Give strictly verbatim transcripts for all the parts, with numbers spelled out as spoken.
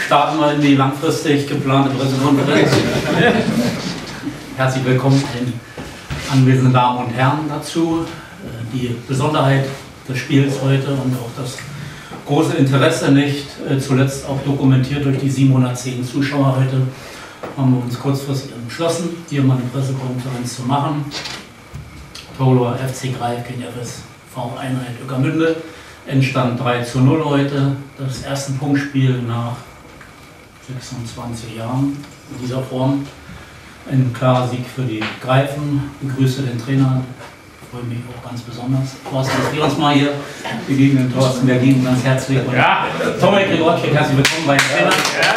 starten wir in die langfristig geplante Pressekonferenz. Herzlich willkommen den anwesenden Damen und Herren dazu. Die Besonderheit des Spiels heute und auch das große Interesse, nicht zuletzt auch dokumentiert durch die siebenhundertzehn Zuschauer heute, haben wir uns kurzfristig entschlossen, hier mal eine Pressekonferenz zu machen. Taulower F C Greif gegen F S V-Einheit Ueckermünde. Endstand drei zu null heute. Das erste Punktspiel nach sechsundzwanzig Jahren in dieser Form. Ein klarer Sieg für die Greifen. Ich begrüße den Trainer. Ich freue mich auch ganz besonders. Thorsten, dass wir uns mal hier begegnen. Thorsten Bergin, ganz herzlich. Und ja. Tomek Grigorczyk, herzlich willkommen bei den Trainern.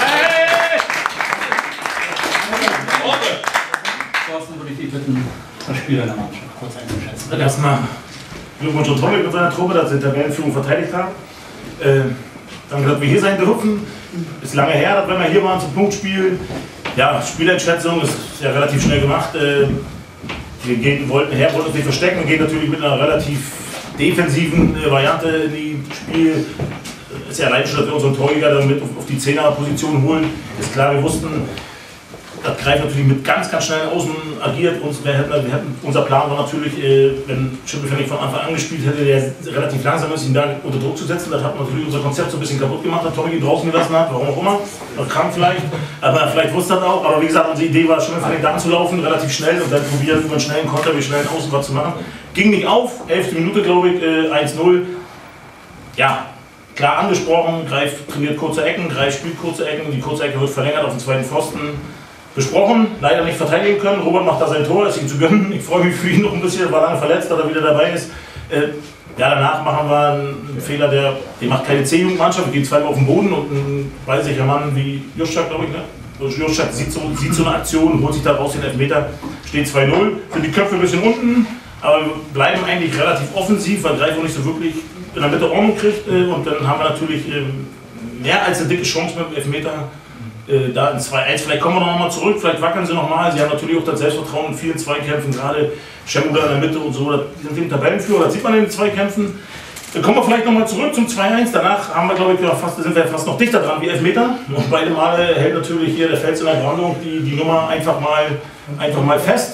Thorsten, würde ich dich bitten, das Spiel deiner Mannschaft kurz einzuschätzen. Erstmal Glückwunsch an Tomek mit seiner Truppe, dass sie die Tabellenführung verteidigt haben. Äh, danke, dass wir hier sein dürfen. Ist lange her, dass wenn wir hier waren zum Punktspiel. Ja, Spieleinschätzung ist ja relativ schnell gemacht. Äh, wir gehen, wollten her, wollten uns nicht verstecken und gehen natürlich mit einer relativ defensiven äh, Variante in die Spiel. Ist ja allein schon, dass wir unseren Torjäger damit auf, auf die Zehner-Position holen. Ist klar, wir wussten, das Greif natürlich mit ganz, ganz schnell außen agiert. Uns, wir hätten, wir hätten, unser Plan war natürlich, äh, wenn Schimmelfennig von Anfang an gespielt hätte, der relativ langsam ist, ihn da unter Druck zu setzen. Das hat natürlich unser Konzept so ein bisschen kaputt gemacht, dass Tommy ihn draußen gelassen hat, warum auch immer. Noch krank vielleicht, aber vielleicht wusste er das auch. Aber wie gesagt, unsere Idee war, Schimmelfennig da anzulaufen, relativ schnell und dann probieren, über einen schnellen Konter, wie schnell außen was zu machen. Ging nicht auf, elfte Minute glaube ich, äh, eins null. Ja, klar angesprochen, Greif trainiert kurze Ecken, Greif spielt kurze Ecken, die kurze Ecke wird verlängert auf den zweiten Pfosten. Besprochen, leider nicht verteidigen können. Robert macht da sein Tor, ist ihm zu gönnen. Ich freue mich für ihn noch ein bisschen, war lange verletzt, dass er wieder dabei ist. Äh, ja, danach machen wir einen Fehler, der, der macht keine C-Jugendmannschaft, wir gehen zweimal auf den Boden und ein weißiger Mann wie Juszczak, glaube ich, ne? Juszczak sieht so, sieht so eine Aktion, holt sich da raus den Elfmeter, steht zwei null, sind die Köpfe ein bisschen unten, aber wir bleiben eigentlich relativ offensiv, weil Greif auch nicht so wirklich in der Mitte Ordnung kriegt äh, und dann haben wir natürlich äh, mehr als eine dicke Chance mit dem Elfmeter. Da in zwei eins, vielleicht kommen wir noch mal zurück, vielleicht wackeln sie noch mal. Sie haben natürlich auch das Selbstvertrauen in vielen Zweikämpfen, gerade Schemuda in der Mitte und so, die sind im Tabellenführer, das sieht man in den Zweikämpfen. Dann kommen wir vielleicht noch mal zurück zum zwei eins, danach haben wir, glaube ich, fast, sind wir fast noch dichter dran wie Elfmeter. Und beide Male hält natürlich hier der Fels in der Brandung die, die Nummer einfach mal, einfach mal fest.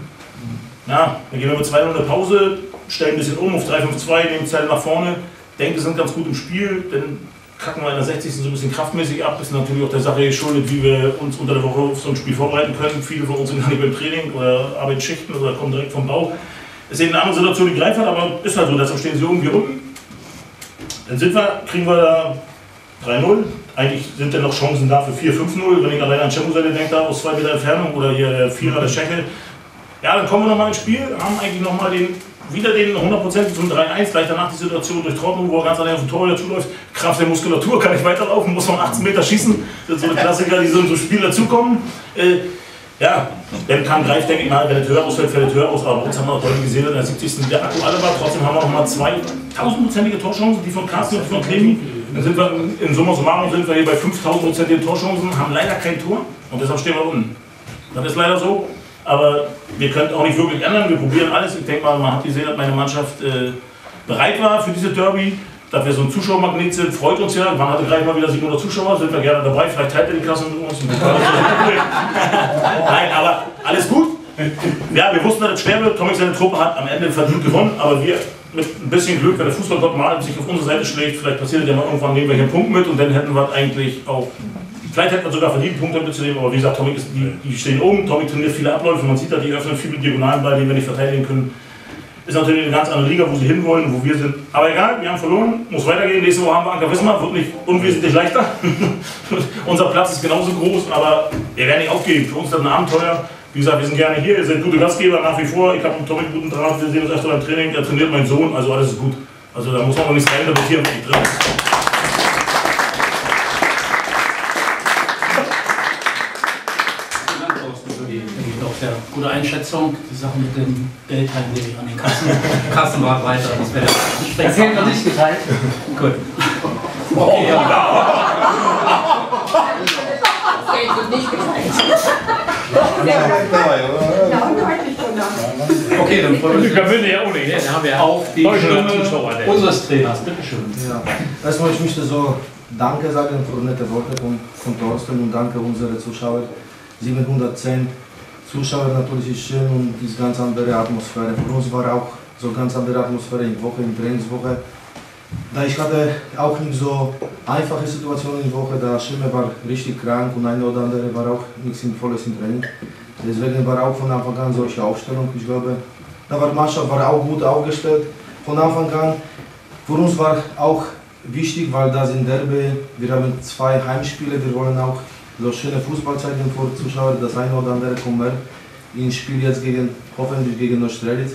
Ja, dann gehen wir mit zwei null in der Pause, stellen ein bisschen um auf drei fünf zwei, nehmen Zeit nach vorne, denken, wir sind ganz gut im Spiel, denn kacken wir in der sechzigsten so ein bisschen kraftmäßig ab. Das ist natürlich auch der Sache geschuldet, wie wir uns unter der Woche auf so ein Spiel vorbereiten können. Viele von uns sind gar nicht beim Training oder Arbeitsschichten oder kommen direkt vom Bau. Das ist eben eine andere Situation, die Greif hat, aber ist halt so, deshalb stehen sie irgendwie unten. Dann sind wir, kriegen wir da drei null. Eigentlich sind dann noch Chancen da für vier fünf null, wenn ich allein an Schemuseite denke, da aus zwei Meter Entfernung oder hier der Vierer der Scheckel. Ja, dann kommen wir nochmal ins Spiel, haben eigentlich nochmal den wieder den hundert Prozent zum drei eins, gleich danach die Situation durch Trocken, wo er ganz allein auf den Tor wieder zuläuft. Kraft der Muskulatur, kann nicht weiterlaufen, muss von achtzehn Meter schießen. Das ist so eine Klassiker, die so in so Spiel dazukommen. Äh, ja, dann kam Greif, denke ich mal, wenn der Tür ausfällt, fällt der Tür aus. Aber bei uns haben wir auch deutlich gesehen, dass in der siebzigsten der Akku alle war. Trotzdem haben wir noch mal zwei tausendprozentige Torchancen, die von Carsten und von Clemi. Dann sind wir in Summa summarum sind wir hier bei fünftausendprozentigen Torchancen, haben leider kein Tor und deshalb stehen wir unten. Das ist leider so. Aber wir können auch nicht wirklich ändern, wir probieren alles. Ich denke mal, man hat gesehen, dass meine Mannschaft äh, bereit war für diese Derby. Dass wir so ein Zuschauermagnet sind, freut uns ja. Man hatte gleich mal wieder siebenhundert Zuschauer, sind wir gerne dabei. Vielleicht teilt ihr die Klasse mit uns. Nein, aber alles gut. Ja, wir wussten, dass es schwer wird. Tomek seine Truppe hat am Ende verdient gewonnen. Aber wir mit ein bisschen Glück, wenn der Fußballgott mal sich auf unsere Seite schlägt, vielleicht passiert es ja mal irgendwann, nehmen wir hier einen Punkt mit und dann hätten wir eigentlich auch. Vielleicht hätte man sogar verdient, Punkte mitzunehmen, aber wie gesagt, Tomek ist, die, die stehen oben, Tomek trainiert viele Abläufe, man sieht da, die öffnen viele Diagonalen bei, die wir nicht verteidigen können. Ist natürlich eine ganz andere Liga, wo sie hinwollen, wo wir sind. Aber egal, wir haben verloren, muss weitergehen. Nächste Woche haben wir Anker Wismar, wird nicht unwesentlich leichter. Unser Platz ist genauso groß, aber wir werden nicht aufgeben. Für uns ist das ein Abenteuer. Wie gesagt, wir sind gerne hier, ihr seid gute Gastgeber nach wie vor. Ich habe mit Tomek guten Draht, wir sehen uns öfter beim Training, er trainiert meinen Sohn, also alles ist gut. Also da muss man auch nichts rein interpretieren, was nicht drin ist. Ja, gute Einschätzung. Die Sache mit dem Geldheim gebe ich an den Kassen, Kassenwart weiter. Das wäre der Das wird noch nicht geteilt. Gut. Okay, ja. Das Geld wird nicht geteilt. Okay, dann freuen wir uns ja auch nicht. dann haben wir auf die Stimme unseres Trainers. Bitte schön. Ja. Erstmal, ich möchte so Danke sagen für nette Worte von, von Thorsten und danke unsere Zuschauer. siebenhundertzehn Zuschauer natürlich ist schön und diese ganz andere Atmosphäre. Für uns war auch so ganz andere Atmosphäre in Woche, in Trainingswoche. Da ich hatte auch nicht so einfache Situationen in der Woche, da Schimme war richtig krank und eine oder andere war auch nicht sinnvolles im Training. Deswegen war auch von Anfang an solche Aufstellung. Ich glaube, da war die Mannschaft war auch gut aufgestellt von Anfang an. Für uns war auch wichtig, weil das in Derby, wir haben zwei Heimspiele, wir wollen auch so schöne Fußball zeigen vor Zuschauern. Das eine oder andere kommt mehr ins Spiel jetzt gegen, hoffentlich gegen Neustrelitz.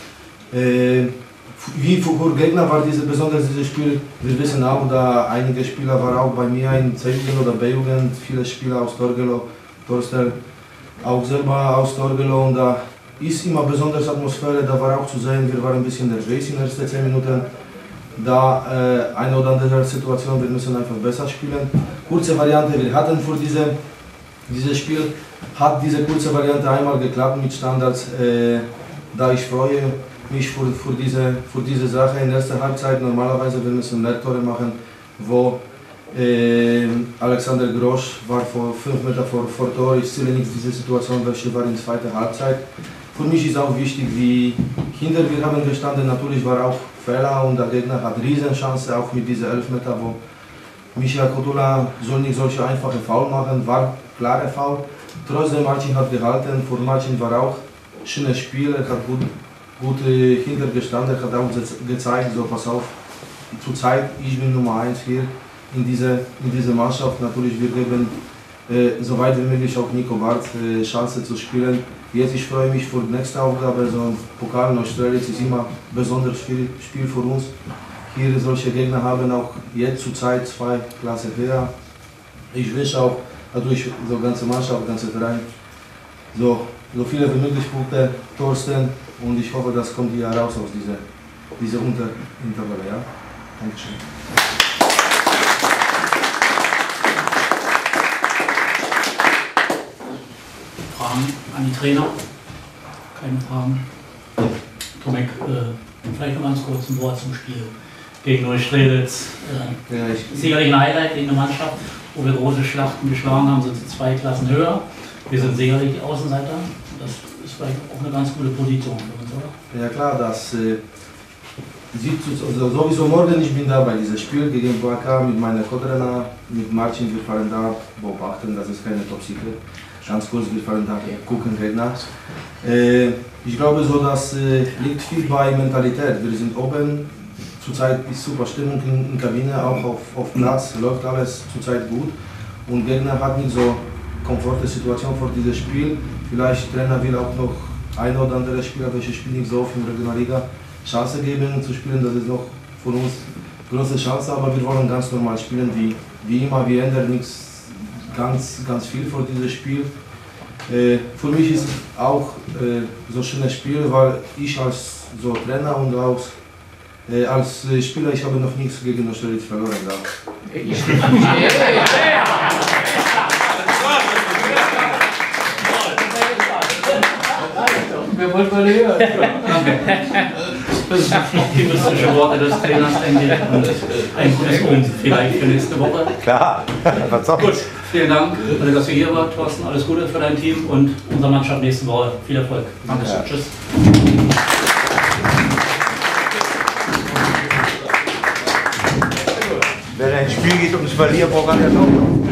Äh, Wie für Gegner war diese, besonders dieses Spiel, wir wissen auch, da einige Spieler waren auch bei mir in C-Jugend oder B-Jugend, viele Spieler aus Torgelow, Thorsten auch selber aus Torgelow, und da ist immer besonders Atmosphäre, da war auch zu sehen, wir waren ein bisschen nervös in den ersten zehn Minuten, da äh, eine oder andere Situation, wir müssen einfach besser spielen. Kurze Variante, wir hatten für diese, dieses Spiel, hat diese kurze Variante einmal geklappt mit Standards, äh, da ich freue mich für, für, diese, für diese Sache in der ersten Halbzeit. Normalerweise wir müssen mehr Tore machen, wo äh, Alexander Grosch war vor fünf Meter vor, vor Tor. Ich zähle nicht diese Situation, welche war in der zweiten Halbzeit. Für mich ist auch wichtig, wie hinter wir haben gestanden. Natürlich war auch Fehler und der Gegner hat Riesenchance, auch mit diesen elf Meter, wo Michael Kotula soll nicht solche einfache Foul machen, war klare Foul. Trotzdem Marcin hat gehalten, für Marcin war auch ein schönes Spiel, er hat gut gut äh, hintergestanden, hat auch gezeigt, so pass auf, zurzeit ich bin Nummer eins hier in dieser in diese Mannschaft. Natürlich wir geben äh, so weit wie möglich auch Nico Barth äh, Chance zu spielen. Jetzt ich freue mich für die nächste Aufgabe, so ein Pokal Neustrelitz ist immer ein besonderes Spiel, Spiel für uns. Hier solche Gegner haben auch jetzt zurzeit zwei Klasse höher. Ich wünsche auch natürlich so ganze Mannschaft, ganze Verein, so, so viele wie möglich Punkte, Thorsten. Und ich hoffe, das kommt hier raus aus dieser, dieser Unterintervalle. Ja? Dankeschön. Fragen an die Trainer? Keine Fragen? Tomek, äh, vielleicht noch ganz kurz ein Wort zum Spiel gegen Neustrelitz. Äh, ja, ich, sicherlich ein Highlight gegen eine Mannschaft, wo wir große Schlachten geschlagen haben, sind sie zwei Klassen höher. Wir sind sicherlich die Außenseiter. Das ist vielleicht auch eine ganz gute Position für uns, oder? Ja klar, das äh, sieht also sowieso morgen, ich bin da bei diesem Spiel gegen B K mit meiner Co-Trainer, mit Marcin, wir fahren da beobachten, das ist keine Top-Secret. Ganz kurz, wir fahren da gucken Gegner. Äh, ich glaube so, das äh, liegt viel bei Mentalität. Wir sind oben, zurzeit ist super Stimmung in, in Kabine, auch auf, auf Platz, läuft alles zurzeit gut. Und Gegner hat nicht so komfortable Situation vor diesem Spiel. Vielleicht Trainer will auch noch ein oder andere Spieler, welche spielen nicht so oft in der Regionalliga, Chance geben zu spielen. Das ist noch für uns eine große Chance, aber wir wollen ganz normal spielen, wie, wie immer. Wir ändern nichts ganz, ganz viel vor diesem Spiel. Äh, für mich ist es auch äh, so ein schönes Spiel, weil ich als so Trainer und auch äh, als Spieler, ich habe noch nichts gegen Neustrelitz verloren. Wir wollen mal hören. Das sind optimistische Worte des Trainers, denke ich. Und ein gutes Punkt vielleicht für nächste Woche. Klar, was soll's. Gut, vielen Dank, dass du hier warst, Thorsten. Alles Gute für dein Team und unsere Mannschaft nächste Woche. Viel Erfolg. Danke. Ja. Tschüss. Wenn ein Spiel geht ums Verlieren, braucht man ja auch noch.